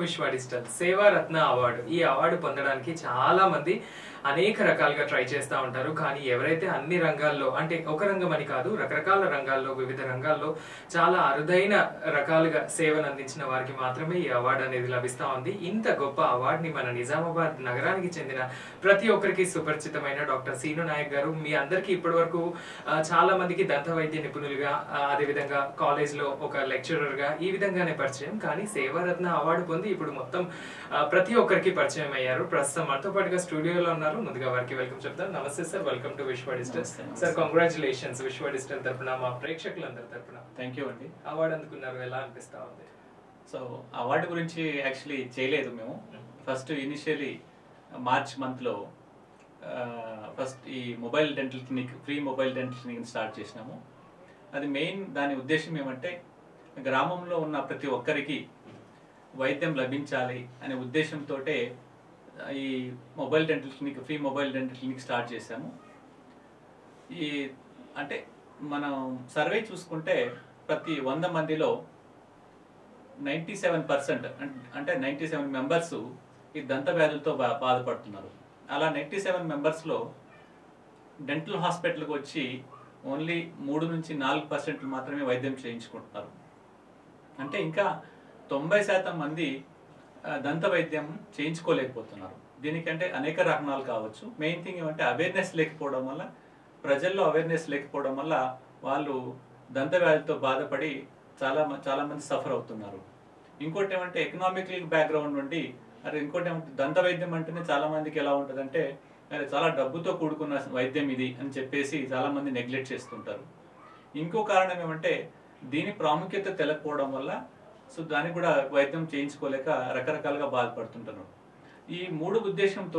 విశ్వ digital Sevaratna award ఈ award పొందడానికి చాలా మంది అనేక రకాలుగా ట్రై చేస్తూ ఉంటారు. కానీ ఎవరైతే అన్ని రంగాల్లో అంటే ఒక రంగం అని కాదు రకరకాల రంగాల్లో వివిధ రంగాల్లో చాలా అరుదైన రకాలుగా సేవలు అందించిన వారికి మాత్రమే ఈ అవార్డు అనేది లభిస్తూ ఉంది. ఇంత గొప్ప అవార్డుని మన నిజామాబాద్ నగరానికి చెందిన ప్రతి ఒక్కరికి సుపరిచితమైన డాక్టర్ సీను నాయక్ గారు మీ అందరికీ ఇప్పటి వరకు చాలా మందికి దంత వైద్య నిపుణులుగా అదేవిధంగా కాలేజ్ లో ఒక లెక్చరర్ గా ఈ విధంగానే పరిచయం. కానీ సేవారత్న అవార్డు పొంది ఇప్పుడు మొత్తం ప్రతి ఒక్కరికి పరిచయం అయ్యారు. ప్రస్తుతం మనతో పాటుగా స్టూడియోలో ఉన్నారు. ముందుగా వారికి వెల్కమ్ చెప్తాను. నమస్తే sir, welcome to Vishwa digital. Sir congratulations Vishwa digital తరపున మా ప్రేక్షకులందరి తరపున. థ్యాంక్ యూ అండి. అవార్డు అందుకున్నారు, ఎలా అనిపిస్తా ఉంది? సో అవార్డు గురించి యాక్చువల్లీ చేయలేదు మేము. ఫస్ట్ ఇనిషియలీ మార్చ్ మంత్లో ఫస్ట్ ఈ mobile dental clinic, free mobile dental clinic start చేసినాము. అది మెయిన్ దాని ఉద్దేశం ఏమంటే గ్రామంలో ఉన్న ప్రతి ఒక్కరికి వైద్యం లభించాలి అనే ఉద్దేశంతో ఈ mobile dental clinic, free mobile dental clinic start చేశాము. ఈ అంటే మనం సర్వే చూసుకుంటే ప్రతి 100 మందిలో 97% అంటే 97 మెంబర్స్ ఈ దంత వ్యాధులతో బాధపడుతున్నారు. అలా 97 మెంబర్స్లో డెంటల్ హాస్పిటల్కి వచ్చి ఓన్లీ 3 నుంచి 4% మాత్రమే వైద్యం చేయించుకుంటున్నారు. అంటే ఇంకా 90% మంది దంత వైద్యం చేయించుకోలేకపోతున్నారు. దీనికంటే అనేక కారణాలు కావచ్చు. మెయిన్ థింగ్ ఏమంటే అవేర్నెస్ లేకపోవడం వల్ల, ప్రజల్లో అవేర్నెస్ లేకపోవడం వల్ల వాళ్ళు దంత వ్యాధితో బాధపడి చాలా మంది సఫర్ అవుతున్నారు. ఇంకోటి ఏమంటే ఎకనామికల్ బ్యాక్గ్రౌండ్ నుండి ఇంకోటి ఏమంటే దంత వైద్యం అంటేనే చాలా మందికి ఎలా ఉంటుందంటే చాలా డబ్బుతో కూడుకున్న వైద్యం ఇది అని చెప్పేసి చాలా మంది నెగ్లెక్ట్ చేస్తుంటారు. ఇంకో కారణం ఏమంటే దీని ప్రాముఖ్యత తెలకపోవడం వల్ల దానికి కూడా వైద్యం చేయించుకోలేక రకరకాలుగా బాధపడుతుంటారు. ఈ 3 ఉద్దేశంతో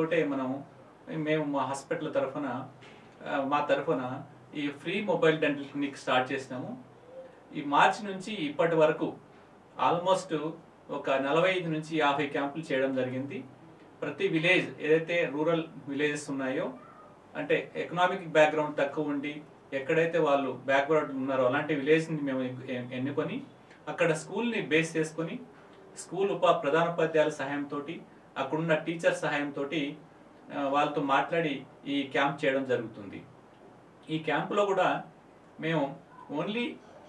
మేము మా హాస్పిటల్ తరఫున మా తరఫున ఈ free mobile dental clinic start చేసినాము. ఈ మార్చి నుంచి ఇప్పటి వరకు ఆల్మోస్ట్ ఒక 45 నుంచి 50 క్యాంపులు చేయడం జరిగింది. ప్రతి విలేజ్ ఏదైతే రూరల్ విలేజెస్ ఉన్నాయో, అంటే ఎకనామిక్ బ్యాక్గ్రౌండ్ తక్కువ ఉండి ఎక్కడైతే వాళ్ళు బ్యాక్వర్డ్ ఉన్నారో అలాంటి విలేజ్ని మేము ఎన్నుకొని అక్కడ స్కూల్ని బేస్ చేసుకొని స్కూల్ ప్రధానోపాధ్యాయుల సహాయంతో, అక్కడున్న టీచర్ సహాయంతో వాళ్ళతో మాట్లాడి ఈ క్యాంప్ చేయడం జరుగుతుంది. ఈ క్యాంపులో కూడా మేము ఓన్లీ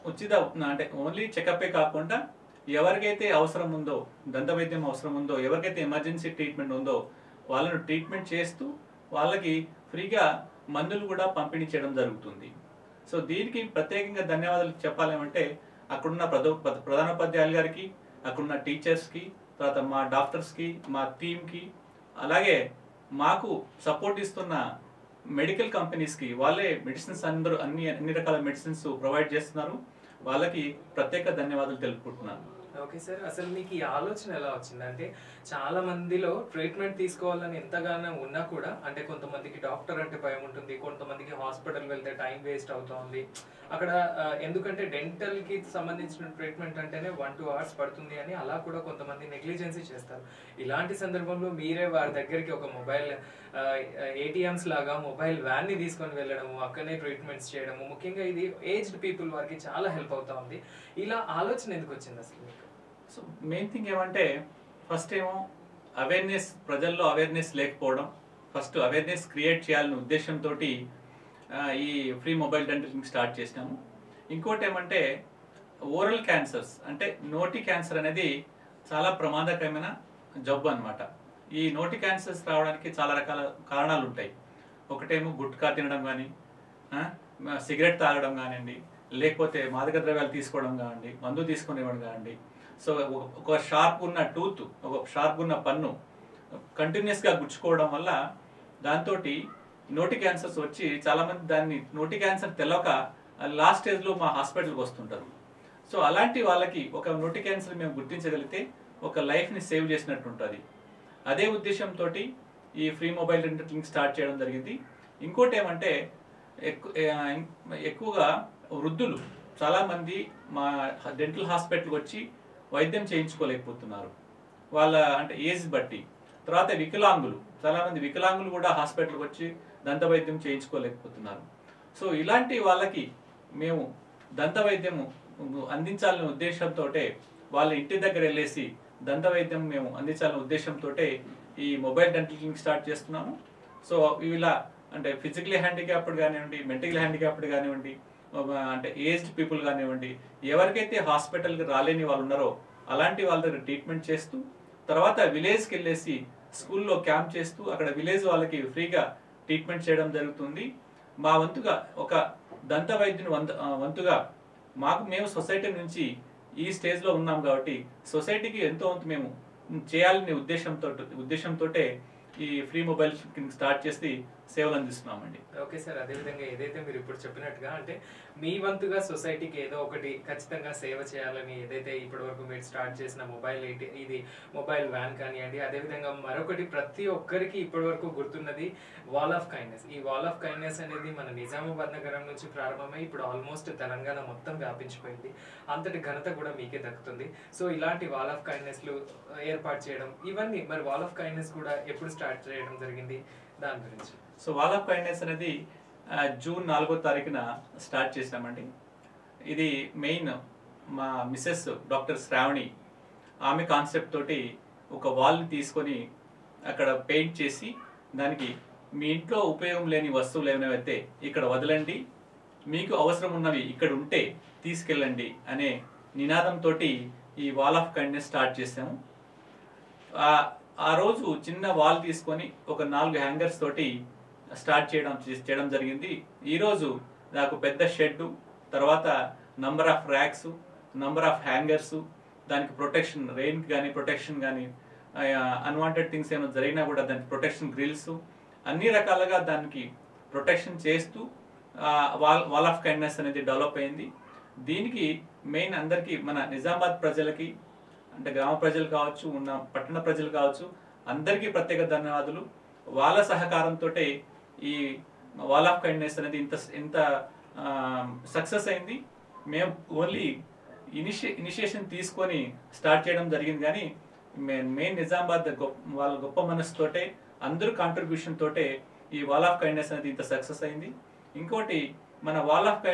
ఓన్లీ చెకప్పే కాకుండా ఎవరికైతే అవసరం ఉందో, దంత వైద్యం అవసరం ఉందో, ఎవరికైతే ఎమర్జెన్సీ ట్రీట్మెంట్ ఉందో వాళ్ళను ట్రీట్మెంట్ చేస్తూ వాళ్ళకి ఫ్రీగా మందులు కూడా పంపిణీ చేయడం జరుగుతుంది. సో దీనికి ప్రత్యేకంగా ధన్యవాదాలు చెప్పాలేమంటే అక్కడున్న ప్రధానోపాధ్యాయుల గారికి, అక్కడున్న టీచర్స్కి, తర్వాత మా డాక్టర్స్కి, మా టీమ్కి, అలాగే మాకు సపోర్ట్ ఇస్తున్న మెడికల్ కంపెనీస్కి, వాళ్ళే మెడిసిన్స్ అన్ని రకాల మెడిసిన్స్ ప్రొవైడ్ చేస్తున్నారు. వాళ్ళకి ప్రత్యేక ధన్యవాదాలు తెలుపుకుంటున్నాను. ఓకే సార్, అసలు మీకు ఈ ఆలోచన ఎలా వచ్చిందంటే చాలా మందిలో ట్రీట్మెంట్ తీసుకోవాలని ఎంతగానో ఉన్నా కూడా అంటే కొంతమందికి డాక్టర్ అంటే భయం ఉంటుంది, కొంతమందికి హాస్పిటల్ వెళ్తే టైం వేస్ట్ అవుతుంది అక్కడ. ఎందుకంటే డెంటల్ కి సంబంధించిన ట్రీట్మెంట్ అంటేనే 1-2 hours పడుతుంది అని అలా కూడా కొంతమంది నెగ్లిజెన్సీ చేస్తారు. ఇలాంటి సందర్భంలో మీరే వారి దగ్గరికి ఒక మొబైల్ ఏటీఎంస్ లాగా మొబైల్ వ్యాన్ ని తీసుకొని వెళ్ళడము, అక్కడనే ట్రీట్మెంట్స్ చేయడము, ముఖ్యంగా ఇది ఏజ్డ్ పీపుల్ వారికి చాలా హెల్ప్ అవుతా ఉంది. ఇలా ఆలోచన ఎందుకు వచ్చింది అసలు మీకు? సో మెయిన్ థింగ్ ఏమంటే ఫస్ట్ ఏమో అవేర్నెస్, ప్రజల్లో అవేర్నెస్ లేకపోవడం. ఫస్ట్ అవేర్నెస్ క్రియేట్ చేయాలనే ఉద్దేశంతో ఈ free mobile dental clinic start చేసినాము. ఇంకోటి ఏమంటే ఓరల్ క్యాన్సర్స్ అంటే నోటి క్యాన్సర్ అనేది చాలా ప్రమాదకరమైన జబ్బు అనమాట. ఈ నోటి క్యాన్సర్స్ రావడానికి చాలా రకాల కారణాలు ఉంటాయి. ఒకటేమో గుట్కా తినడం కానీ, సిగరెట్ తాగడం కానివ్వండి, లేకపోతే మాదక ద్రవ్యాలు తీసుకోవడం కానివ్వండి, మందు తీసుకొని ఇవ్వడం కానివ్వండి. సో ఒక షార్ప్ ఉన్న టూత్, ఒక షార్ప్ ఉన్న పన్ను కంటిన్యూస్గా గుచ్చుకోవడం వల్ల దాంతో నోటి క్యాన్సర్స్ వచ్చి చాలామంది దాన్ని నోటి క్యాన్సర్ తెలవక లాస్ట్ స్టేజ్లో మా హాస్పిటల్కి వస్తుంటారు. సో అలాంటి వాళ్ళకి ఒక నోటి క్యాన్సర్ మేము గుర్తించగలిగితే ఒక లైఫ్ని సేవ్ చేసినట్టు ఉంటుంది. అదే ఉద్దేశంతో ఈ free mobile dental clinic start చేయడం జరిగింది. ఇంకోటి ఏమంటే ఎక్కువగా వృద్ధులు చాలామంది మా డెంటల్ హాస్పిటల్కి వచ్చి వైద్యం చేయించుకోలేకపోతున్నారు వాళ్ళ అంటే ఏజ్ బట్టి. తర్వాత వికలాంగులు, చాలామంది వికలాంగులు కూడా హాస్పిటల్కి వచ్చి దంత వైద్యం చేయించుకోలేకపోతున్నారు. సో ఇలాంటి వాళ్ళకి మేము దంత వైద్యము అందించాలనే ఉద్దేశంతో వాళ్ళ ఇంటి దగ్గర వెళ్ళేసి దంత వైద్యం మేము అందించాలనే ఉద్దేశంతో ఈ మొబైల్ డెంటల్ క్లినిక్ స్టార్ట్ చేస్తున్నాము. సో ఇలా అంటే ఫిజికలీ హ్యాండిక్యాప్డ్ కానివ్వండి, మెంటల్ హ్యాండిక్యాప్డ్ కానివ్వండి, అంటే ఏజ్డ్ పీపుల్ కానివ్వండి, ఎవరికైతే హాస్పిటల్కి రాలేని వాళ్ళు ఉన్నారో అలాంటి వాళ్ళ దగ్గర ట్రీట్మెంట్ చేస్తూ, తర్వాత విలేజ్కి వెళ్ళేసి స్కూల్లో క్యాంప్ చేస్తూ అక్కడ విలేజ్ వాళ్ళకి ఫ్రీగా ట్రీట్మెంట్ చేయడం జరుగుతుంది. మా వంతుగా ఒక దంత వైద్యుని వంతుగా మేము సొసైటీ నుంచి ఈ స్టేజ్లో ఉన్నాం కాబట్టి సొసైటీకి ఎంతో వంతు మేము చేయాలనే ఉద్దేశంతో ఈ ఫ్రీ మొబైల్ క్లినిక్ స్టార్ట్ చేసి సేవలు అందిస్తున్నామండి. ఓకే సార్, అదేవిధంగా ఏదైతే మీరు ఇప్పుడు చెప్పినట్టుగా అంటే మీ వంతుగా సొసైటీకి ఏదో ఒకటి ఖచ్చితంగా సేవ చేయాలని ఏదైతే ఇప్పటి వరకు మీరు స్టార్ట్ చేసిన ఇది మొబైల్ వ్యాన్ కానివ్వండి, అదేవిధంగా మరొకటి ప్రతి ఒక్కరికి ఇప్పటి వరకు గుర్తున్నది వాల్ ఆఫ్ కైండ్నెస్. ఈ వాల్ ఆఫ్ కైండ్నెస్ అనేది మన నిజామాబాద్ నగరం నుంచి ప్రారంభమై ఇప్పుడు ఆల్మోస్ట్ తెలంగాణ మొత్తం వ్యాపించిపోయింది. అంతటి ఘనత కూడా మీకే దక్కుతుంది. సో ఇలాంటి వాల్ ఆఫ్ కైండ్నెస్లు ఏర్పాటు చేయడం ఇవన్నీ, మరి వాల్ ఆఫ్ కైండ్నెస్ కూడా ఎప్పుడు స్టార్ట్ చేయడం జరిగింది దాని గురించి? సో వాల్ ఆఫ్ కైండ్నెస్ అనేది జూన్ 4వ తారీఖున స్టార్ట్ చేసామండి. ఇది మెయిన్ మా మిసెస్ డాక్టర్ శ్రావణి ఆమె కాన్సెప్ట్ తోటి ఒక వాల్ని తీసుకొని అక్కడ పెయింట్ చేసి దానికి మీ ఇంట్లో ఉపయోగం లేని వస్తువులు ఏమైనా ఇక్కడ వదలండి, మీకు అవసరం ఉన్నవి ఇక్కడ ఉంటే తీసుకెళ్ళండి అనే నినాదంతో ఈ వాల్ ఆఫ్ కైండ్నెస్ స్టార్ట్ చేసాము. ఆ రోజు చిన్న వాల్ తీసుకొని ఒక 4 హ్యాంగర్స్ తోటి స్టార్ట్ చేయడం జరిగింది. ఈరోజు నాకు పెద్ద షెడ్, తర్వాత number of racks, number of hangers, దానికి ప్రొటెక్షన్, రెయిన్ కానీ ప్రొటెక్షన్ కానీ, అన్వాంటెడ్ థింగ్స్ ఏమైనా జరిగినా కూడా దానికి ప్రొటెక్షన్ గ్రిల్స్, అన్ని రకాలుగా దానికి ప్రొటెక్షన్ చేస్తూ వాల్ ఆఫ్ కైండ్నెస్ అనేది డెవలప్ అయింది. దీనికి మెయిన్ అందరికీ మన నిజామాబాద్ ప్రజలకి, అంటే గ్రామ ప్రజలు కావచ్చు, ఉన్న పట్టణ ప్రజలు కావచ్చు, అందరికీ ప్రత్యేక ధన్యవాదాలు. వాళ్ళ సహకారంతో ఈ వాల్ ఆఫ్ కైండ్నెస్ అనేది ఇంత సక్సెస్ అయింది. మేము ఓన్లీ ఇనిషియేషన్ తీసుకొని స్టార్ట్ చేయడం జరిగింది, కానీ మెయిన్ నిజామాబాద్ వాళ్ళ గొప్ప మనసుతోటే, అందరూ కాంట్రిబ్యూషన్ తోటే ఈ వాల్ ఆఫ్ కైండ్నెస్ అనేది ఇంత సక్సెస్ అయింది. ఇంకోటి, మన వాల్ ఆఫ్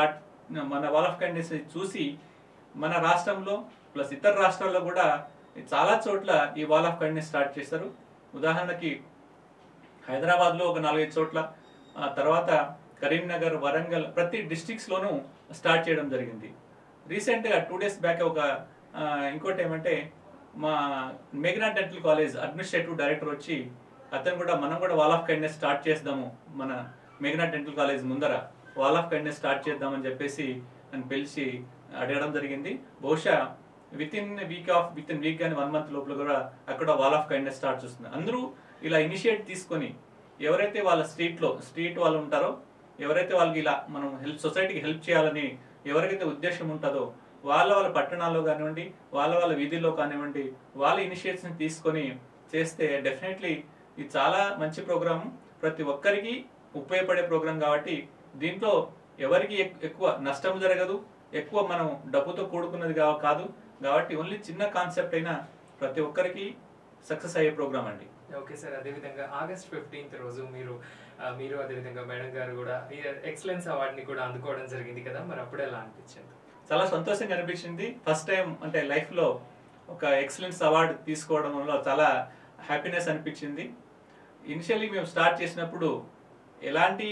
కైండ్నెస్ చూసి మన రాష్ట్రంలో ప్లస్ ఇతర రాష్ట్రాల్లో కూడా చాలా చోట్ల ఈ వాల్ ఆఫ్ కైండ్నెస్ స్టార్ట్ చేశారు. ఉదాహరణకి హైదరాబాద్లో ఒక 4-5 చోట్ల, తర్వాత కరీంనగర్, వరంగల్, ప్రతి డిస్ట్రిక్ట్స్లోనూ స్టార్ట్ చేయడం జరిగింది. రీసెంట్గా 2 days బ్యాక్ ఇంకోటి ఏమంటే, మా మేఘనా డెంటల్ కాలేజ్ అడ్మినిస్ట్రేటివ్ డైరెక్టర్ వచ్చి మనం కూడా వాల్ ఆఫ్ కైండ్నెస్ స్టార్ట్ చేద్దాము, మన మేఘనా డెంటల్ కాలేజ్ ముందర వాల్ ఆఫ్ కైండ్నెస్ స్టార్ట్ చేద్దామని చెప్పేసి నన్ను పిలిచి అడగడం జరిగింది. బహుశా విత్ ఇన్ వీక్ కానీ 1 month లోపల కూడా అక్కడ వాల్ ఆఫ్ కైండ్నెస్ స్టార్ట్ చేస్తుంది. అందరూ ఇలా ఇనిషియేట్ తీసుకొని ఎవరైతే వాళ్ళ స్ట్రీట్ వాళ్ళు ఉంటారో, ఎవరైతే వాళ్ళకి ఇలా మనం సొసైటీకి హెల్ప్ చేయాలని ఎవరికైతే ఉద్దేశం ఉంటుందో వాళ్ళ పట్టణాల్లో కానివ్వండి, వాళ్ళ వీధిలో కానివ్వండి, వాళ్ళ ఇనిషియేటివ్స్ తీసుకొని చేస్తే డెఫినెట్లీ ఇది చాలా మంచి ప్రోగ్రామ్, ప్రతి ఒక్కరికి ఉపయోగపడే ప్రోగ్రాం. కాబట్టి దీంట్లో ఎవరికి ఎక్కువ నష్టం జరగదు, ఎక్కువ మనం డబ్బుతో కూడుకున్నది కాదు. కాబట్టి ఓన్లీ చిన్న కాన్సెప్ట్ అయినా ప్రతి ఒక్కరికి సక్సెస్ అయ్యే ప్రోగ్రామ్ అండి. ఓకే సార్, అదేవిధంగా August 15th రోజు మీరు అదేవిధంగా మేడం గారు కూడా ఎక్సలెన్స్ అవార్డుని కూడా అందుకోవడం జరిగింది కదా, మరి అప్పుడు ఎలా అనిపించింది? చాలా సంతోషంగా అనిపించింది. ఫస్ట్ టైం అంటే లైఫ్లో ఒక ఎక్సలెన్స్ అవార్డు తీసుకోవడంలో చాలా హ్యాపీనెస్ అనిపించింది. ఇనిషియల్లీ మేము స్టార్ట్ చేసినప్పుడు ఎలాంటి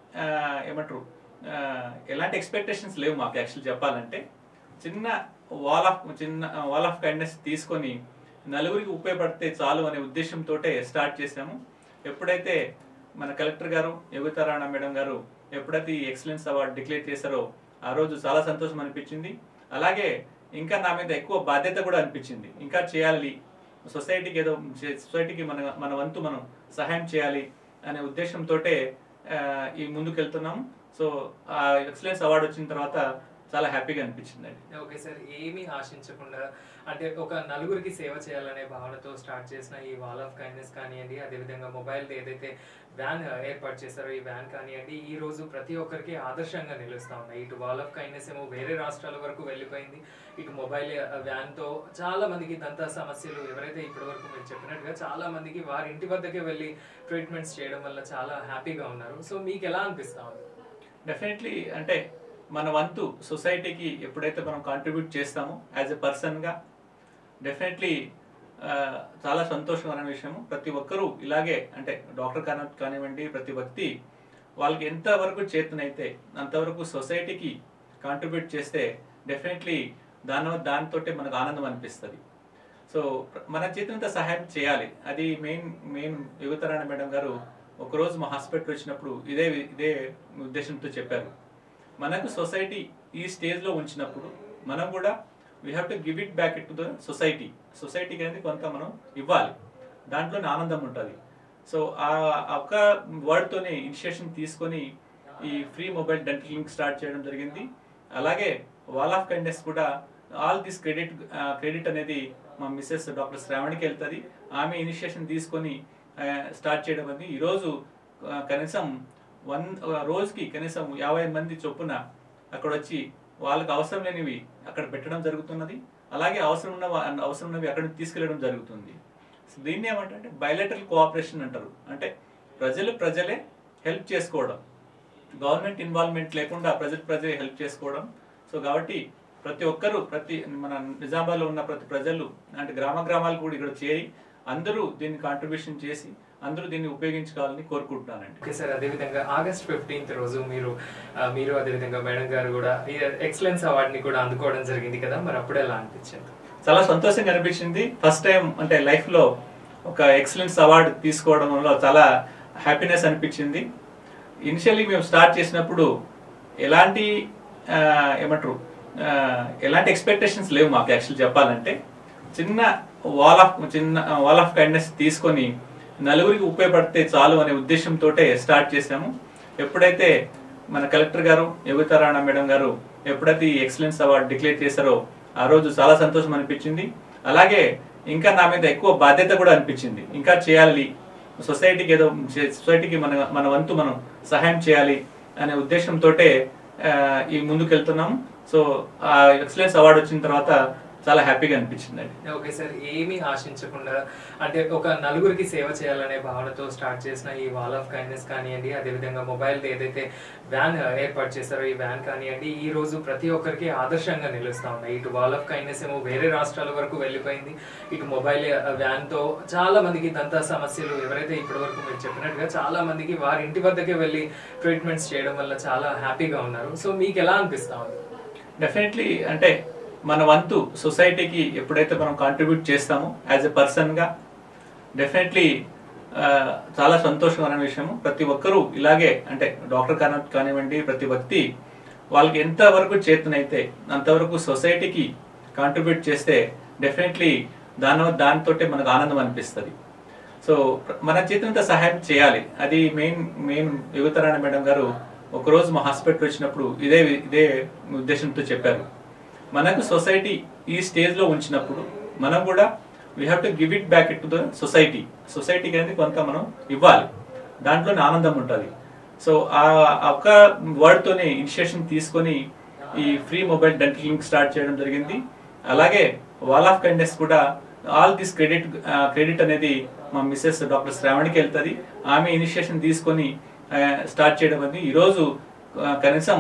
ఎక్స్పెక్టేషన్స్ లేవు మాకు. యాక్చువల్ చెప్పాలంటే చిన్న వాల్ ఆఫ్ కైండ్నెస్ తీసుకొని నలుగురికి ఉపయోగపడితే చాలు అనే ఉద్దేశంతో స్టార్ట్ చేసాము. ఎప్పుడైతే మన కలెక్టర్ గారు యోగితారాణ మేడం గారు ఎప్పుడైతే ఈ ఎక్సలెన్స్ అవార్డు డిక్లేర్ చేశారో ఆ రోజు చాలా సంతోషం అనిపించింది. అలాగే ఇంకా నా మీద ఎక్కువ బాధ్యత కూడా అనిపించింది. ఇంకా చేయాలి, సొసైటీకి మన వంతు మనం సహాయం చేయాలి అనే ఉద్దేశంతో ఈ ముందుకెళ్తున్నాం. సో ఆ ఎక్సలెన్స్ అవార్డు వచ్చిన తర్వాత చాలా హ్యాపీగా అనిపించింది. ఓకే సార్, ఏమీ ఆశించకుండా అంటే ఒక నలుగురికి సేవ చేయాలనే భావనతో స్టార్ట్ చేసిన ఈ వాల్ ఆఫ్ కైండ్నెస్ కానివ్వండి, అదేవిధంగా మొబైల్ ఏదైతే వ్యాన్ ఏర్పాటు చేశారో ఈ వ్యాన్ కానివ్వండి, ఈ రోజు ప్రతి ఒక్కరికి ఆదర్శంగా నిలుస్తూ ఉన్నాయి. ఇటు వాల్ ఆఫ్ కైండ్నెస్ ఏమో వేరే రాష్ట్రాల వరకు వెళ్ళిపోయింది, ఇటు మొబైల్ వ్యాన్తో చాలా మందికి దంత సమస్యలు ఎవరైతే ఇప్పటి వరకు మీరు చెప్పినట్టుగా చాలా మందికి వారి ఇంటి వద్దకే వెళ్ళి ట్రీట్మెంట్స్ చేయడం వల్ల చాలా హ్యాపీగా ఉన్నారు. సో మీకు ఎలా అనిపిస్తా ఉంది? డెఫినెట్లీ అంటే మన వంతు సొసైటీకి ఎప్పుడైతే మనం కాంట్రిబ్యూట్ చేస్తామో యాజ్ ఎ పర్సన్గా, డెఫినెట్లీ చాలా సంతోషకరమైన విషయము. ప్రతి ఒక్కరూ ఇలాగే అంటే డాక్టర్ కానివ్వండి, ప్రతి వ్యక్తి వాళ్ళకి ఎంతవరకు చేతనైతే అంతవరకు సొసైటీకి కాంట్రిబ్యూట్ చేస్తే డెఫినెట్లీ దానితో మనకు ఆనందం అనిపిస్తుంది. సో మన చేతినంత సహాయం చేయాలి. అది మెయిన్ యువతరాణ మేడం గారు ఒకరోజు మా హాస్పిటల్ వచ్చినప్పుడు ఇదే ఉద్దేశంతో చెప్పారు. మనకు సొసైటీ ఈ స్టేజ్లో ఉంచినప్పుడు మనం కూడా we have to give it back to the సొసైటీకి అనేది కొంత మనం ఇవ్వాలి. దాంట్లోనే ఆనందం ఉంటుంది. సో ఆ ఒక్క వర్డ్తోనే ఇనిషియేషన్ తీసుకొని ఈ free mobile dental clinic start చేయడం జరిగింది. అలాగే వాల్ ఆఫ్ కైండ్నెస్ కూడా ఆల్ దిస్ క్రెడిట్ అనేది మా మిస్సెస్ డాక్టర్ శ్రావణికి వెళ్తుంది. ఆమె ఇనిషియేషన్ తీసుకొని స్టార్ట్ చేయడం అనేది ఈరోజు కనీసం రోజుకి కనీసం 50 మంది చొప్పున అక్కడ వచ్చి వాళ్ళకి అవసరం లేనివి అక్కడ పెట్టడం జరుగుతున్నది. అలాగే అవసరం ఉన్నవి అక్కడ తీసుకెళ్లడం జరుగుతుంది. దీన్ని ఏమంటే బయలేటరల్ కోఆపరేషన్ అంటారు. అంటే ప్రజలే హెల్ప్ చేసుకోవడం, గవర్నమెంట్ ఇన్వాల్వ్మెంట్ లేకుండా ప్రజలే హెల్ప్ చేసుకోవడం. సో కాబట్టి ప్రతి ఒక్కరూ మన నిజామాబాద్లో ఉన్న ప్రతి ప్రజలు అంటే గ్రామాలు కూడా ఇక్కడ చేరి అందరూ దీన్ని కాంట్రిబ్యూషన్ చేసి అందరూ దీన్ని ఉపయోగించుకోవాలని కోరుకుంటున్నానండి. ఓకే సార్, అదేవిధంగా August 15th రోజు మీరు అదేవిధంగా మేడం గారు కూడా ఎక్సలెన్స్ అవార్డుని కూడా అందుకోవడం జరిగింది కదా, మరి అప్పుడు ఎలా అనిపించింది? చాలా సంతోషంగా అనిపించింది. ఫస్ట్ టైం అంటే లైఫ్ లో ఒక ఎక్సలెన్స్ అవార్డు తీసుకోవడం వల్ల చాలా హ్యాపీనెస్ అనిపించింది. ఇనిషియల్లీ మేము స్టార్ట్ చేసినప్పుడు ఎలాంటి ఎక్స్పెక్టేషన్స్ లేవు మాకు. యాక్చువల్ చెప్పాలంటే చిన్న వాల్ ఆఫ్ కైండ్నెస్ తీసుకొని నలుగురికి ఉపయోగపడితే చాలు అనే ఉద్దేశంతో స్టార్ట్ చేసాము. ఎప్పుడైతే మన కలెక్టర్ గారు యువతరాణ మేడం గారు ఎప్పుడైతే ఈ ఎక్సలెన్స్ అవార్డు డిక్లేర్ చేశారో ఆ రోజు చాలా సంతోషం అనిపించింది. అలాగే ఇంకా నా మీద ఎక్కువ బాధ్యత కూడా అనిపించింది. ఇంకా చేయాలి, సొసైటీకి మన వంతు మనం సహాయం చేయాలి అనే ఉద్దేశంతో ఈ ముందుకెళ్తున్నాము. సో ఆ ఎక్సలెన్స్ అవార్డు వచ్చిన తర్వాత చాలా హ్యాపీగా అనిపించింది అండి. ఓకే సార్, ఏమీ ఆశించకుండా అంటే ఒక నలుగురికి సేవ చేయాలనే భావనతో స్టార్ట్ చేసిన ఈ వాల్ ఆఫ్ కైండ్నెస్ కానివ్వండి, అదేవిధంగా మొబైల్ ఏదైతే వ్యాన్ ఏర్పాటు చేశారో ఈ వ్యాన్ కానివ్వండి, ఈ రోజు ప్రతి ఒక్కరికి ఆదర్శంగా నిలుస్తా ఉన్నాయి. ఇటు వాల్ ఆఫ్ కైండ్నెస్ ఏమో వేరే రాష్ట్రాల వరకు వెళ్ళిపోయింది, ఇటు మొబైల్ వ్యాన్ తో చాలా మందికి దంత సమస్యలు ఎవరైతే ఇప్పటి వరకు మీరు చెప్పినట్టుగా చాలా మందికి వారి ఇంటి వద్దకే వెళ్ళి ట్రీట్మెంట్స్ చేయడం వల్ల చాలా హ్యాపీగా ఉన్నారు. సో మీకు ఎలా అనిపిస్తా ఉంది? డెఫినెట్లీ అంటే మన వంతు సొసైటీకి ఎప్పుడైతే మనం కాంట్రిబ్యూట్ చేస్తామో యాజ్ ఎ పర్సన్ గా డెఫినెట్లీ చాలా సంతోషకరమైన విషయము. ప్రతి ఒక్కరూ ఇలాగే అంటే డాక్టర్ కానివ్వండి, ప్రతి వ్యక్తి వాళ్ళకి ఎంతవరకు చేతనైతే అంతవరకు సొసైటీకి కాంట్రిబ్యూట్ చేస్తే డెఫినెట్లీ దానితో మనకు ఆనందం అనిపిస్తుంది. సో మన చేతినంత సహాయం చేయాలి. అది మెయిన్ యువతరాణ మేడం గారు ఒకరోజు మా హాస్పిటల్ వచ్చినప్పుడు ఇదే ఉద్దేశంతో చెప్పారు. మనకు సొసైటీ ఈ స్టేజ్లో ఉంచినప్పుడు మనం కూడా we have to give it back to the సొసైటీకి అనేది కొంత మనం ఇవ్వాలి. దాంట్లోనే ఆనందం ఉంటుంది. సో ఆ ఒక్క వర్డ్తోనే ఇనిషియేషన్ తీసుకొని ఈ free mobile dental clinic start చేయడం జరిగింది. అలాగే వాల్ ఆఫ్ కైండ్నెస్ కూడా ఆల్ దిస్ క్రెడిట్ అనేది మా మిస్సెస్ డాక్టర్ శ్రావణికి వెళ్తుంది. ఆమె ఇనిషియేషన్ తీసుకొని స్టార్ట్ చేయడం అనేది ఈరోజు కనీసం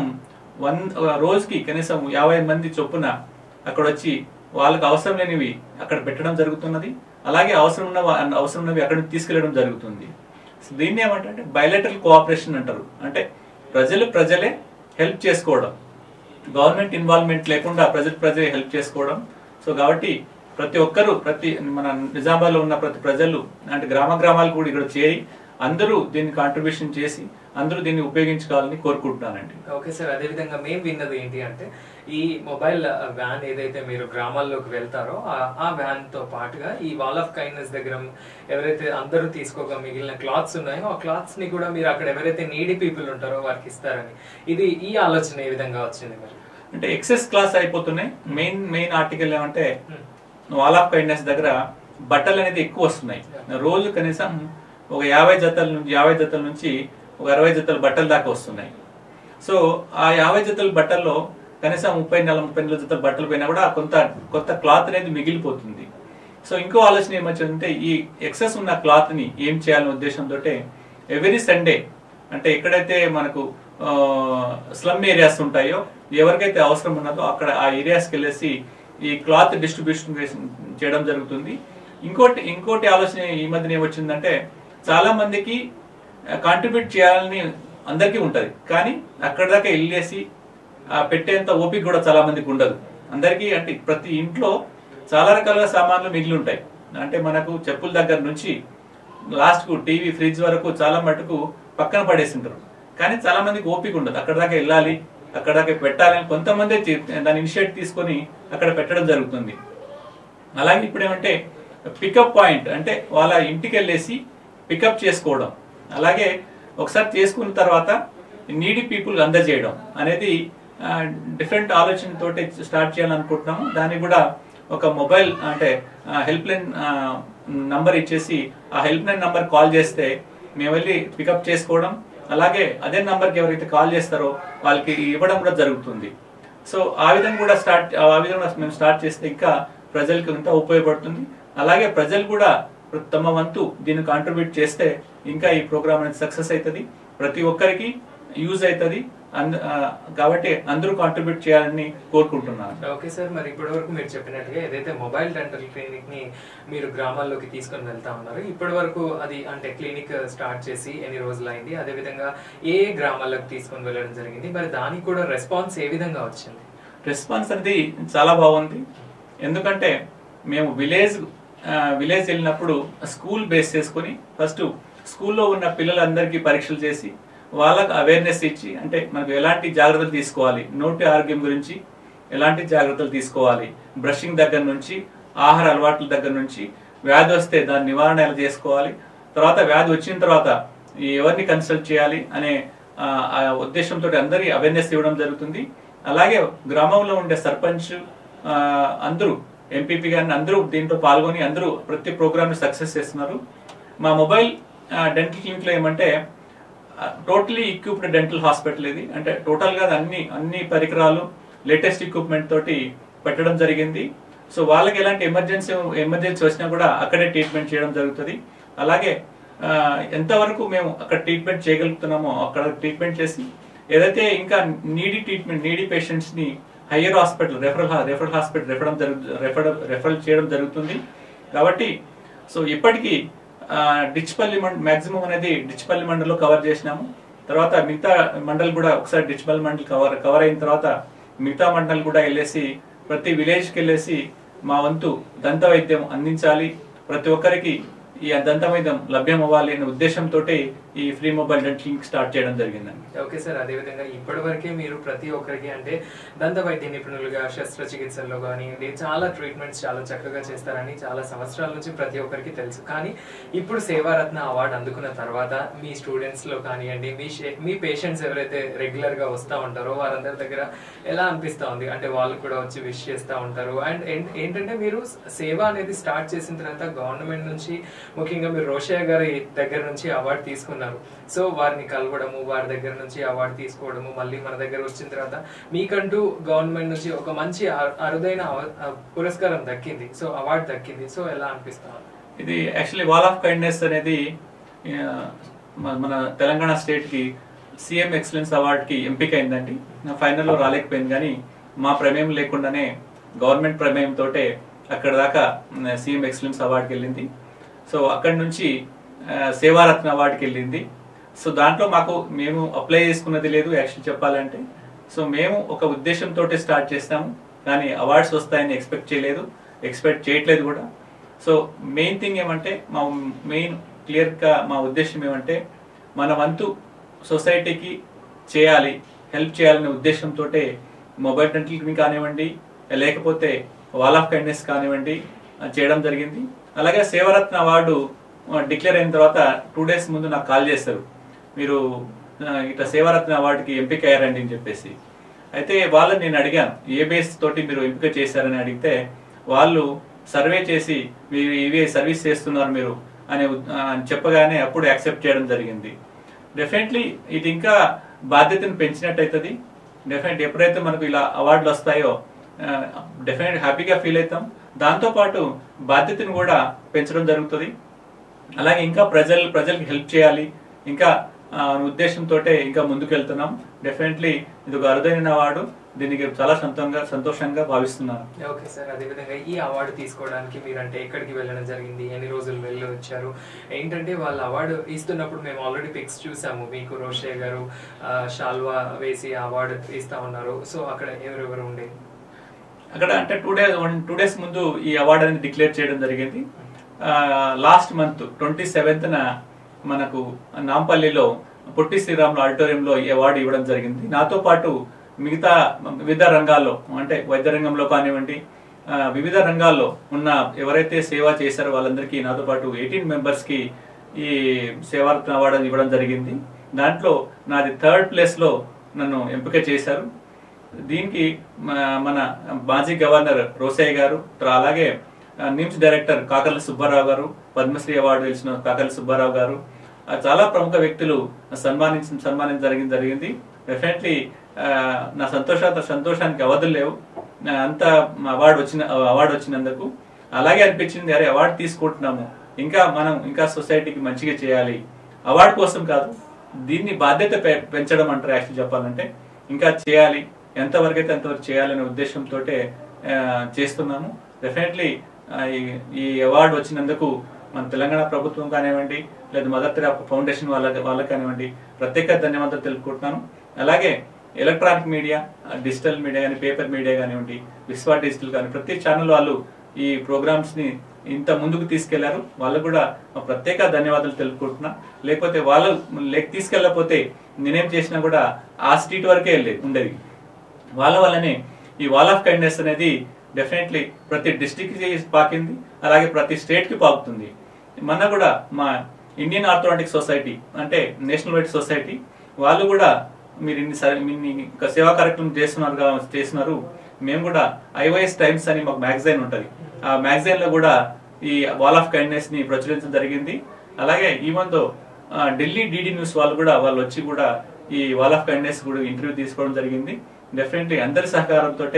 రోజుకి కనీసం 50 మంది చొప్పున అక్కడ వచ్చి వాళ్ళకి అవసరం లేనివి అక్కడ పెట్టడం జరుగుతున్నది. అలాగే అవసరం ఉన్నవి అక్కడ తీసుకెళ్లడం జరుగుతుంది. దీన్ని ఏమంటే బయలేటరల్ కోఆపరేషన్ అంటారు. అంటే ప్రజలే హెల్ప్ చేసుకోవడం, గవర్నమెంట్ ఇన్వాల్వ్మెంట్ లేకుండా ప్రజలే హెల్ప్ చేసుకోవడం. సో కాబట్టి ప్రతి ఒక్కరూ మన నిజామాబాద్లో ఉన్న ప్రతి ప్రజలు అంటే గ్రామాలు కూడా ఇక్కడ చేరి అందరూ దీన్ని కాంట్రిబ్యూషన్ చేసి అందరూ దీన్ని ఉపయోగించుకోవాలని కోరుకుంటున్నానండి. ఓకే సార్, అదేవిధంగా మేము విన్నది ఏంటి అంటే ఈ మొబైల్ వ్యాన్ ఏదైతే మీరు గ్రామాల్లోకి వెళ్తారో ఆ వ్యాన్ తో పాటుగా ఈ వాల్ ఆఫ్ కైండ్నెస్ దగ్గర ఎవరైతే అందరూ తీసుకోగా మిగిలిన క్లాత్స్ ఉన్నాయో ఆ క్లాత్స్ ని కూడా మీరు అక్కడ ఎవరైతే నీడీ పీపుల్ ఉంటారో వారికి ఇస్తారని ఈ ఆలోచన ఏ విధంగా వచ్చింది మరి? అంటే ఎక్సెస్ క్లాస్ అయిపోతున్నాయి. మెయిన్ ఆర్టికల్ ఏమంటే వాల్ ఆఫ్ కైండ్నెస్ దగ్గర బట్టలు అనేది ఎక్కువ వస్తున్నాయి. రోజు కనీసం ఒక 50 జతల నుంచి ఒక 60 జతల బట్టలు దాకా వస్తున్నాయి. సో ఆ 50 జతల బట్టల్లో కనీసం 30-40 జతల బట్టలు పోయినా కూడా కొత్త క్లాత్ అనేది మిగిలిపోతుంది. సో ఇంకో ఆలోచన ఏమొచ్చిందంటే ఈ ఎక్సెస్ ఉన్న క్లాత్ ని ఏం చేయాలనే ఉద్దేశంతో ఎవ్రీ సండే అంటే ఎక్కడైతే మనకు స్లమ్ ఏరియాస్ ఉంటాయో ఎవరికైతే అవసరం ఉన్నదో అక్కడ ఆ ఏరియాస్కి వెళ్ళేసి ఈ క్లాత్ డిస్ట్రిబ్యూషన్ చేయడం జరుగుతుంది. ఇంకోటి ఆలోచన ఈ మధ్యన ఏమొచ్చిందంటే, చాలా మందికి కాంట్రిబ్యూట్ చేయాలని అందరికీ ఉంటది, కానీ అక్కడ దాకా వెళ్ళేసి పెట్టేంత ఓపిక కూడా చాలా మందికి ఉండదు. అందరికీ అంటే ప్రతి ఇంట్లో చాలా రకాలుగా సామాన్లు మిగిలి ఉంటాయి. అంటే మనకు చెప్పుల దగ్గర నుంచి లాస్ట్ కు టీవీ, ఫ్రిడ్జ్ వరకు చాలా మటుకు పక్కన పడేసింటారు. కానీ చాలా మందికి ఓపిక ఉండదు, అక్కడ దాకా వెళ్ళాలి, అక్కడ దాకా పెట్టాలని కొంతమంది దాని ఇనిషియేట్ తీసుకొని అక్కడ పెట్టడం జరుగుతుంది. అలాగే ఇప్పుడు ఏమంటే పికప్ పాయింట్, అంటే వాళ్ళ ఇంటికి వెళ్ళేసి పికప్ చేసుకోవడం, అలాగే ఒకసారి చేసుకున్న తర్వాత నీడీ పీపుల్ అందజేయడం అనేది డిఫరెంట్ ఆలోచనతోటి స్టార్ట్ చేయాలనుకుంటున్నాము. దానికి కూడా ఒక మొబైల్ అంటే హెల్ప్ లైన్ నంబర్ ఇచ్చేసి ఆ హెల్ప్ లైన్ నంబర్ కాల్ చేస్తే మేము వెళ్ళి పికప్ చేసుకోవడం, అలాగే అదే నంబర్కి ఎవరైతే కాల్ చేస్తారో వాళ్ళకి ఇవ్వడం కూడా జరుగుతుంది. సో ఆ విధంగా కూడా మేము స్టార్ట్ చేస్తే ఇంకా ప్రజలకు ఎంత ఉపయోగపడుతుంది. అలాగే ప్రజలు కూడా తమ వంతు దీన్ని కాంట్రిబ్యూట్ చేస్తే ఇంకా ఈ ప్రోగ్రామ్ అనేది సక్సెస్ అవుతుంది, ప్రతి ఒక్కరికి యూజ్ అవుతుంది. కాబట్టి అందరూ కాంట్రిబ్యూట్ చేయాలని కోరుకుంటున్నాను. ఓకే సార్, మరి ఇప్పటి వరకు మీరు చెప్పినట్టుగా ఏదైతే మొబైల్ డెంటల్ క్లినిక్ ని మీరు గ్రామాల్లోకి తీసుకొని వెళ్తా ఉన్నారు, ఇప్పటి వరకు అది అంటే క్లినిక్ స్టార్ట్ చేసి ఎన్ని రోజులు అయింది, అదే విధంగా ఏ గ్రామాల్లోకి తీసుకొని వెళ్ళడం జరిగింది, మరి దానికి కూడా రెస్పాన్స్ ఏ విధంగా వచ్చింది? రెస్పాన్స్ అనేది చాలా బాగుంది. ఎందుకంటే మేము విలేజ్ వెళ్ళినప్పుడు స్కూల్ బేస్ చేసుకుని ఫస్ట్ స్కూల్లో ఉన్న పిల్లలందరికీ పరీక్షలు చేసి వాళ్ళకు అవేర్నెస్ ఇచ్చి, అంటే మనకు ఎలాంటి జాగ్రత్తలు తీసుకోవాలి, నోటి ఆరోగ్యం గురించి ఎలాంటి జాగ్రత్తలు తీసుకోవాలి, బ్రషింగ్ దగ్గర నుంచి ఆహార అలవాట్ల దగ్గర నుంచి, వ్యాధి వస్తే దాని నివారణ ఎలా చేసుకోవాలి, తర్వాత వ్యాధి వచ్చిన తర్వాత ఎవరిని కన్సల్ట్ చేయాలి అనే ఉద్దేశంతో అందరి అవేర్నెస్ ఇవ్వడం జరుగుతుంది. అలాగే గ్రామంలో ఉండే సర్పంచ్ అందరూ, ఎంపీపీ గారిని అందరూ దీంట్లో పాల్గొని అందరూ ప్రతి ప్రోగ్రామ్ ని సక్సెస్ చేస్తున్నారు. మా మొబైల్ డెంటల్ క్లినిక్ లో ఏమంటే టోటలీ ఎక్విప్డ్ డెంటల్ హాస్పిటల్ ఇది. అంటే టోటల్ గా అన్ని పరికరాలు లేటెస్ట్ ఎక్విప్మెంట్ తోటి పెట్టడం జరిగింది. సో వాళ్ళకి ఎలాంటి ఎమర్జెన్సీ వచ్చినా కూడా అక్కడే ట్రీట్మెంట్ చేయడం జరుగుతుంది. అలాగే ఎంతవరకు మేము అక్కడ ట్రీట్మెంట్ చేయగలుగుతున్నామో అక్కడ ట్రీట్మెంట్ చేసి, ఏదైతే ఇంకా నీడీ పేషెంట్స్ ని higher hospital referral hospital referral చేయడం జరుగుతుంది. కాబట్టి సో ఇప్పటికీ డిచ్పల్లి మాక్సిమం అనేది డిచ్పల్లి మండల్లో కవర్ చేసినాము. తర్వాత మిగతా మండల్ కూడా ఒకసారి డిచ్పల్లి మండల్ కవర్ అయిన తర్వాత మిగతా మండల్ కూడా వెళ్ళేసి ప్రతి విలేజ్కి వెళ్ళేసి మా వంతు దంత వైద్యం అందించాలి, ప్రతి ఒక్కరికి ఈ దంత వైద్యం లభ్యం అవ్వాలి అనే ఉద్దేశంతో ఈ free mobile dental clinic start చేయడం జరిగిందండి. ఓకే సార్, అదే విధంగా ఇప్పటి వరకే మీరు ప్రతి ఒక్కరికి అంటే దంత వైద్య నిపుణులుగా శస్త్రచికిత్సల్లో కానివ్వండి చాలా ట్రీట్మెంట్స్ చాలా చక్కగా చేస్తారని చాలా సంవత్సరాల నుంచి ప్రతి ఒక్కరికి తెలుసు. కానీ ఇప్పుడు సేవారత్న అవార్డు అందుకున్న తర్వాత మీ స్టూడెంట్స్ లో కానివ్వండి, మీ పేషెంట్స్ ఎవరైతే రెగ్యులర్ గా వస్తూ ఉంటారో వారందరి దగ్గర ఎలా అనిపిస్తా ఉంది అంటే వాళ్ళు కూడా వచ్చి విష్ చేస్తూ ఉంటారు. అండ్ ఏంటంటే మీరు సేవ అనేది స్టార్ట్ చేసిన తర్వాత గవర్నమెంట్ నుంచి ముఖ్యంగా మీరు రోషయ్య గారి దగ్గర నుంచి అవార్డు తీసుకున్నారు. సో వారిని కలవడము, వారి దగ్గర నుంచి అవార్డు తీసుకోవడము, మళ్ళీ మన దగ్గర వచ్చిన తర్వాత మీకంటూ గవర్నమెంట్ నుంచి ఒక మంచి అరుదైన పురస్కారం దక్కింది, సో అవార్డు దక్కింది. సో ఎలా అనిపిస్తుంది? ఇది యాక్చువల్లీ వాల్ ఆఫ్ కైండ్నెస్ అనేది మన తెలంగాణ స్టేట్ కి సీఎం ఎక్సలెన్స్ అవార్డ్ కి ఎంపిక అయిందండి. ఫైనల్ లో రాలేకపోయింది, కానీ మా ప్రమేయం లేకుండానే గవర్నమెంట్ ప్రమేయం తోటే అక్కడ దాకా సీఎం ఎక్సలెన్స్ అవార్డుకి వెళ్ళింది. సో అక్కడి నుంచి సేవారత్న అవార్డుకి వెళ్ళింది. సో దాంట్లో మేము అప్లై చేసుకున్నది లేదు యాక్చువల్ చెప్పాలంటే. సో మేము ఒక ఉద్దేశంతో స్టార్ట్ చేస్తాము, కానీ అవార్డ్స్ వస్తాయని ఎక్స్పెక్ట్ చేయట్లేదు కూడా. సో మెయిన్ థింగ్ ఏమంటే క్లియర్గా మా ఉద్దేశం ఏమంటే మన వంతు సొసైటీకి హెల్ప్ చేయాలనే ఉద్దేశంతో మొబైల్ డెంటల్ క్లినిక్ కానివ్వండి, లేకపోతే వాల్ ఆఫ్ కైండ్నెస్ కానివ్వండి చేయడం జరిగింది. అలాగే సేవారత్న అవార్డు డిక్లేర్ అయిన తర్వాత 2 days ముందు నాకు కాల్ చేస్తారు, మీరు ఇట్లా సేవారత్న అవార్డుకి ఎంపిక అయ్యారండి అని చెప్పేసి. అయితే వాళ్ళని నేను అడిగాను, ఏ బేస్ తోటి మీరు ఎంపిక చేశారని అడిగితే వాళ్ళు సర్వే చేసి మీరు ఇవే సర్వీస్ చేస్తున్నారు మీరు అని చెప్పగానే అప్పుడు యాక్సెప్ట్ చేయడం జరిగింది. డెఫినెట్లీ ఇది ఇంకా బాధ్యతను పెంచినట్టు అవుతుంది. డెఫినెట్ ఎప్పుడైతే మనకు ఇలా అవార్డులు వస్తాయో డెఫినెట్ హ్యాపీగా ఫీల్ అవుతాం. దాంతోపాటు బాధ్యతను కూడా పెంచడం జరుగుతుంది. అలాగే ఇంకా ప్రజలకి హెల్ప్ చేయాలి, ఇంకా ఉద్దేశంతో ఇంకా ముందుకు వెళ్తున్నాం. డెఫినెట్లీ ఇది ఒక అరుదైన అవార్డు, దీనికి చాలా సంతోషంగా భావిస్తున్నాను. ఓకే సార్, అదేవిధంగా ఈ అవార్డు తీసుకోవడానికి మీరంటే ఎక్కడికి వెళ్ళడం జరిగింది, ఎన్ని రోజులు వెళ్ళి వచ్చారు, ఏంటంటే వాళ్ళ అవార్డు ఇస్తున్నప్పుడు మేము ఆల్రెడీ పిక్స్ చూసాము, మీకు రోషయ్య గారు షాల్వా వేసి అవార్డు ఇస్తా ఉన్నారు. సో అక్కడ ఎవరెవరు ఉండేది? అక్కడ అంటే 2 days ముందు ఈ అవార్డు అనేది డిక్లేర్ చేయడం జరిగింది. లాస్ట్ మంత్ 27th మనకు నాంపల్లిలో పొట్టి శ్రీరాములు ఆడిటోరియంలో ఈ అవార్డు ఇవ్వడం జరిగింది. నాతో పాటు మిగతా వివిధ రంగాల్లో అంటే వైద్య రంగంలో కానివ్వండి, వివిధ రంగాల్లో ఉన్న ఎవరైతే సేవ చేశారో వాళ్ళందరికీ నాతో పాటు 18 members కి ఈ సేవారత్న అవార్డు ఇవ్వడం జరిగింది. దాంట్లో నాది 3rd place లో నన్ను ఎంపిక చేశారు. దీనికి మన మాజీ గవర్నర్ రోసయ్య గారు, అలాగే నిమ్స్ డైరెక్టర్ కాకర్ల సుబ్బారావు గారు, పద్మశ్రీ అవార్డు గెలిచిన కాకర్ల సుబ్బారావు గారు, చాలా ప్రముఖ వ్యక్తులు సన్మానించడం జరిగింది. డెఫినెట్లీ నా సంతోషానికి అవధులు లేవు. అంత అవార్డు వచ్చినందుకు అలాగే అనిపించింది, అరే అవార్డు తీసుకుంటున్నాము, ఇంకా సొసైటీకి మంచిగా చేయాలి. అవార్డు కోసం కాదు, దీన్ని బాధ్యత పెంచడం అంటారు యాక్చువల్ చెప్పాలంటే. ఇంకా చేయాలి, ఎంతవరకు అయితే అంతవరకు చేయాలనే ఉద్దేశంతో చేస్తున్నాము. డెఫినెట్లీ ఈ అవార్డు వచ్చినందుకు మన తెలంగాణ ప్రభుత్వం కానివ్వండి, లేదా మదర్ తెరెసా ఫౌండేషన్ వాళ్ళకి కానివ్వండి ప్రత్యేక ధన్యవాదాలు తెలుపుకుంటున్నాను. అలాగే ఎలక్ట్రానిక్ మీడియా, డిజిటల్ మీడియా కానీ, పేపర్ మీడియా కానివ్వండి, విశ్వ డిజిటల్ కానీ ప్రతి ఛానల్ వాళ్ళు ఈ ప్రోగ్రామ్స్ ని ఇంత ముందుకు తీసుకెళ్లారు. వాళ్ళు కూడా ప్రత్యేక ధన్యవాదాలు తెలుపుకుంటున్నా. లేకపోతే వాళ్ళు తీసుకెళ్ళకపోతే నేనేం చేసినా కూడా ఆ స్ట్రీట్ వరకే ఉండేది. వాళ్ళ వల్లనే ఈ వాల్ ఆఫ్ కైండ్నెస్ అనేది డెఫినెట్లీ ప్రతి డిస్ట్రిక్ట్ కి పాకింది, అలాగే ప్రతి స్టేట్ కి పాకుతుంది. మొన్న కూడా మా ఇండియన్ ఆర్థోడాంటిక్ సొసైటీ అంటే నేషనల్ వైడ్ సొసైటీ వాళ్ళు కూడా మీరు ఇన్ని సేవా కార్యక్రమం చేస్తున్నారు, మేము కూడా ఐవైఎస్ టైమ్స్ అని మాకు మ్యాగజైన్ ఉంటది, ఆ మ్యాగజైన్ లో కూడా ఈ వాల్ ఆఫ్ కైండ్నెస్ ని ప్రచురించడం జరిగింది. అలాగే even though Delhi DD news వాళ్ళు వచ్చి కూడా ఈ వాల్ ఆఫ్ కైండ్నెస్ కూడా ఇంటర్వ్యూ తీసుకోవడం జరిగింది. డెఫినెట్లీ అందరి సహకారంతో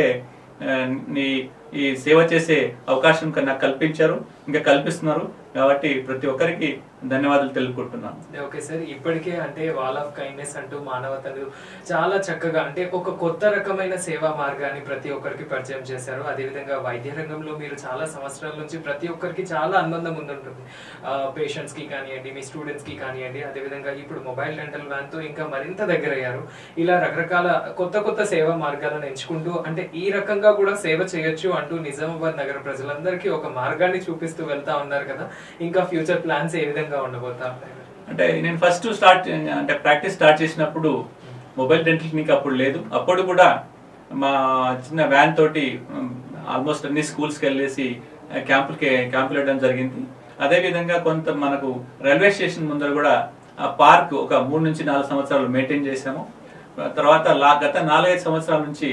ఈ సేవ చేసే అవకాశం నాకు కల్పించారు, ఇంకా కల్పిస్తున్నారు. కాబట్టి ప్రతి ఒక్కరికి ధన్యవాదాలు తెలుపుకుంటున్నాను. ఓకే సార్, ఇప్పటికే అంటే వాల్ ఆఫ్ కైండ్నెస్ అంటూ మానవతను చాలా చక్కగా అంటే ఒక కొత్త రకమైన సేవా మార్గాన్ని ప్రతి ఒక్కరికి పరిచయం చేశారు. అదేవిధంగా వైద్య రంగంలో మీరు చాలా సంవత్సరాల నుంచి ప్రతి ఒక్కరికి చాలా అనుబంధం ఉంటుంది, పేషెంట్స్ కి కానివ్వండి, మీ స్టూడెంట్స్ కి కానివ్వండి. అదేవిధంగా ఇప్పుడు మొబైల్ డెంటల్ వ్యాన్ తో ఇంకా మరింత దగ్గర అయ్యారు. ఇలా రకరకాల కొత్త సేవా మార్గాలను ఎంచుకుంటూ అంటే ఈ రకంగా కూడా సేవ చేయొచ్చు అంటూ నిజామాబాద్ నగర ప్రజలందరికీ ఒక మార్గాన్ని చూపిస్తూ వెళ్తా ఉన్నారు కదా. ఇంకా ఫ్యూచర్ ప్లాన్స్ ఏ విధంగా ఉండబోతా? అంటే నేను ఫస్ట్ ప్రాక్టీస్ స్టార్ట్ చేసినప్పుడు మొబైల్ డెంటల్ క్లినిక్ అప్పుడు లేదు. అప్పుడు కూడా మా చిన్న వ్యాన్ తోటి ఆల్మోస్ట్ అన్ని స్కూల్స్కి వెళ్ళేసి క్యాంపులు వేయడం జరిగింది. అదే విధంగా కొంత మనకు రైల్వే స్టేషన్ ముందర కూడా ఆ పార్క్ ఒక 3 నుంచి 4 సంవత్సరాలు మెయింటైన్ చేసాము. తర్వాత గత 4-5 సంవత్సరాల నుంచి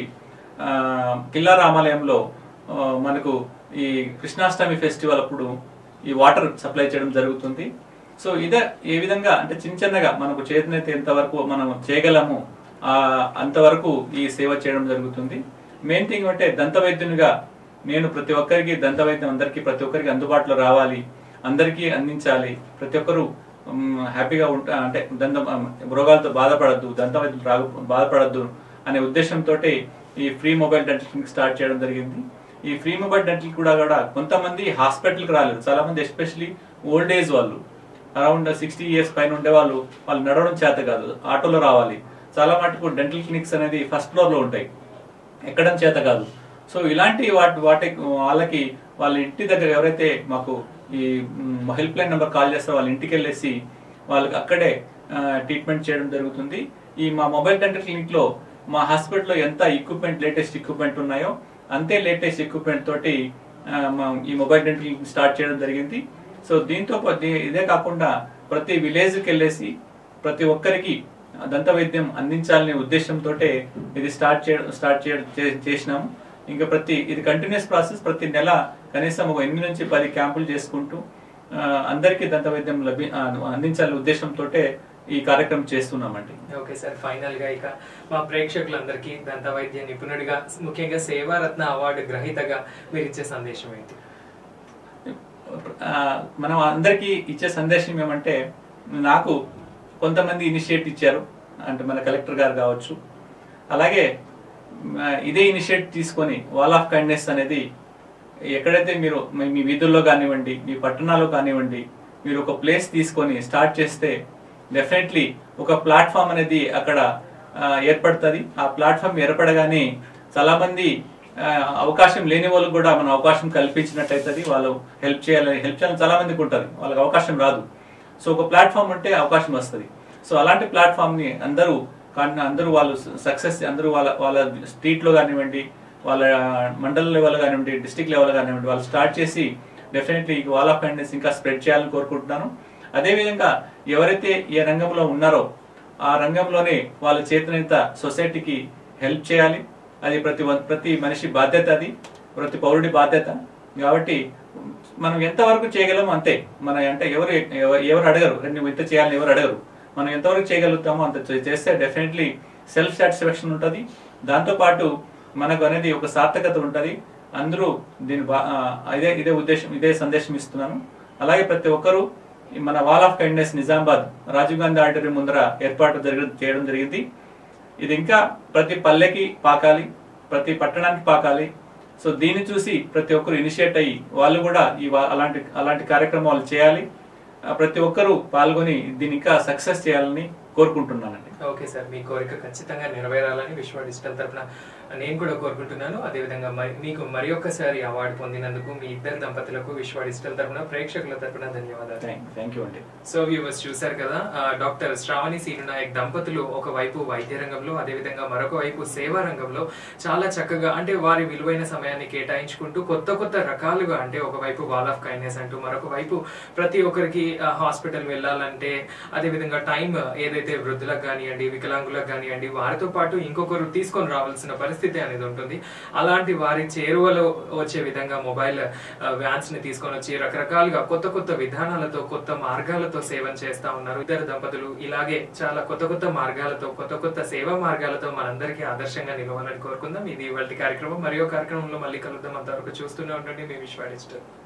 కిల్లా రామాలయంలో మనకు ఈ కృష్ణాష్టమి ఫెస్టివల్ అప్పుడు ఈ వాటర్ సప్లై చేయడం జరుగుతుంది. సో ఇదే ఏ విధంగా అంటే చిన్నగా మనకు చేతనైతే ఎంతవరకు మనం చేయగలము అంతవరకు ఈ సేవ చేయడం జరుగుతుంది. మెయిన్ థింగ్ అంటే దంత వైద్యునిగా నేను ప్రతి ఒక్కరికి దంత వైద్యం ప్రతి ఒక్కరికి అందుబాటులో రావాలి, అందరికీ అందించాలి, ప్రతి ఒక్కరు హ్యాపీగా అంటే రోగాలతో బాధపడద్దు, దంత వైద్యం బాధపడద్దు అనే ఉద్దేశంతో ఈ free mobile dental clinic start చేయడం జరిగింది. ఈ ఫ్రీ మొబైల్ డెంటల్ కూడా కొంతమంది హాస్పిటల్కి రాలేదు, చాలా మంది ఎస్పెషలీ ఓల్డ్ ఏజ్ వాళ్ళు అరౌండ్ 60 years పైన ఉండే వాళ్ళు నడవడం చేత కాదు, ఆటోలో రావాలి. చాలా మటుకు డెంటల్ క్లినిక్స్ అనేది ఫస్ట్ ఫ్లోర్ లో ఉంటాయి, ఎక్కడం చేత కాదు. సో ఇలాంటి వాళ్ళకి వాళ్ళ ఇంటి దగ్గర ఎవరైతే మాకు ఈ హెల్ప్ లైన్ నెంబర్ కాల్ చేస్తారో వాళ్ళ ఇంటికి వెళ్ళేసి వాళ్ళకి అక్కడే ట్రీట్మెంట్ చేయడం జరుగుతుంది. ఈ మా మొబైల్ డెంటల్ క్లినిక్ లో మా హాస్పిటల్లో ఎంత లేటెస్ట్ ఎక్విప్మెంట్ ఉన్నాయో అంతే లేటెస్ట్ ఎక్విప్మెంట్ తోటి ఈ మొబైల్ డెంటల్ క్లినిక్ స్టార్ట్ చేయడం జరిగింది. సో దీంతో ఇదే కాకుండా ప్రతి విలేజ్కి వెళ్ళేసి ప్రతి ఒక్కరికి దంత వైద్యం అందించాలనే ఉద్దేశంతో ఇది స్టార్ట్ చేసినాము. ఇంకా ఇది కంటిన్యూస్ ప్రాసెస్. ప్రతి నెల కనీసం ఒక 8 నుంచి 10 క్యాంపులు చేసుకుంటూ అందరికీ దంత వైద్యం అందించాలనే ఉద్దేశంతో ఈ కార్యక్రమం చేస్తున్నామండి. ఓకే సార్, ఫైనల్ గా ఇక మా ప్రేక్షకులందరికీ దంత వైద్య నిపుణుడిగా, ముఖ్యంగా సేవారత్న అవార్డు గ్రహీతగా మీరు ఇచ్చే సందేశం ఏంటి? మనం అందరికీ ఇచ్చే సందేశం ఏమంటే, నాకు కొంతమంది ఇనిషియేట్ ఇచ్చారు, అంటే మన కలెక్టర్ గారు కావచ్చు. అలాగే ఇదే ఇనిషియేట్ తీసుకొని వాల్ ఆఫ్ కైండ్నెస్ అనేది ఎక్కడైతే మీరు మీ వీధుల్లో కానివ్వండి, మీ పట్టణాల్లో కానివ్వండి, మీరు ఒక ప్లేస్ తీసుకొని స్టార్ట్ చేస్తే డెఫినెట్లీ ఒక ప్లాట్ఫామ్ అనేది అక్కడ ఏర్పడుతుంది. ఆ ప్లాట్ఫామ్ ఏర్పడగానే చాలా మంది అవకాశం లేని వాళ్ళకు కూడా మనం అవకాశం కల్పించినట్టయితుంది. వాళ్ళు హెల్ప్ చేయాలని చాలా మందికి ఉంటుంది, వాళ్ళకి అవకాశం రాదు. సో ఒక ప్లాట్ఫామ్ ఉంటే అవకాశం వస్తుంది. సో అలాంటి ప్లాట్ఫామ్ ని అందరూ వాళ్ళు సక్సెస్, అందరూ వాళ్ళ స్ట్రీట్ లో కానివ్వండి, వాళ్ళ మండల లెవెల్ కానివ్వండి, డిస్ట్రిక్ట్ లెవెల్ కానివ్వండి, వాళ్ళు స్టార్ట్ చేసి డెఫినెట్లీ వాల్ ఆఫ్ కైండ్నెస్ ఇంకా స్ప్రెడ్ చేయాలని కోరుకుంటున్నాను. అదేవిధంగా ఎవరైతే ఏ రంగంలో ఉన్నారో ఆ రంగంలోనే వాళ్ళ చేతనంత సొసైటీకి హెల్ప్ చేయాలి. అది ప్రతి మనిషి బాధ్యత, అది ప్రతి పౌరుడి బాధ్యత. కాబట్టి మనం ఎంతవరకు చేయగలమో అంతే. అంటే ఎవరు అడగరు, నువ్వు ఇంత చేయాలని ఎవరు అడగరు. మనం ఎంతవరకు చేయగలుగుతామో అంత చేస్తే డెఫినెట్లీ సెల్ఫ్ సాటిస్ఫాక్షన్ ఉంటుంది. దాంతోపాటు మనకు అనేది ఒక సార్థకత ఉంటుంది. అందరూ ఇదే సందేశం ఇస్తున్నాను. అలాగే ప్రతి ఒక్కరూ మన wall of kindness Nizamabad Rajiv Gandhi auditorium ముందర ఏర్పాటు చేయడం జరిగింది. ఇది ఇంకా ప్రతి పల్లెకి పాకాలి, ప్రతి పట్టణానికి పాకాలి. సో దీన్ని చూసి ప్రతి ఒక్కరు ఇనిషియేట్ అయ్యి వాళ్ళు కూడా అలాంటి కార్యక్రమాలు చేయాలి. ప్రతి ఒక్కరూ పాల్గొని దీన్ని ఇంకా సక్సెస్ చేయాలని కోరుకుంటున్నానండి. ఓకే సార్, మీ కోరిక ఖచ్చితంగా నెరవేరాలని విశ్వ డిజిటల్ తరఫున నేను కూడా కోరుకుంటున్నాను. అదేవిధంగా మీకు మరి ఒక్కసారి అవార్డు పొందినందుకు మీ ఇద్దరు దంపతులకు విశ్వ డిజిటల్ తరఫున, ప్రేక్షకుల తరఫున ధన్యవాదాలు. థ్యాంక్ యూ అండి. సో వ్యూవర్స్ చూశారు కదా, డాక్టర్ శ్రావణి సీను నాయక్ దంపతులు ఒకవైపు వైద్య రంగంలో, అదేవిధంగా మరొక వైపు సేవా రంగంలో చాలా చక్కగా, అంటే వారి విలువైన సమయాన్ని కేటాయించుకుంటూ కొత్త రకాలుగా, అంటే ఒకవైపు వాల్ ఆఫ్ కైండ్నెస్ అంటూ, మరొక వైపు ప్రతి ఒక్కరికి హాస్పిటల్ వెళ్ళాలంటే అదేవిధంగా టైం ఏదైతే వృద్ధులకు కానివ్వండి, వికలాంగులకు కానివ్వండి, వారితో పాటు ఇంకొకరు తీసుకొని రావాల్సిన పరిస్థితి అనేది ఉంటుంది. అలాంటి వారి చేరువలో వచ్చే విధంగా మొబైల్ వ్యాన్స్ ని తీసుకొని వచ్చి రకరకాలుగా కొత్త విధానాలతో, కొత్త మార్గాలతో సేవను చేస్తా ఉన్నారు. ఇద్దరు దంపతులు ఇలాగే చాలా కొత్త మార్గాలతో, కొత్త సేవా మార్గాలతో మనందరికీ ఆదర్శంగా నిలవాలని కోరుకుందాం. ఇది ఇవాళ కార్యక్రమం. మరియు కార్యక్రమంలో మళ్ళీ కలుద్దాం. అంతవరకు చూస్తూనే ఉండండి మీ విశ్వ డిజిటల్.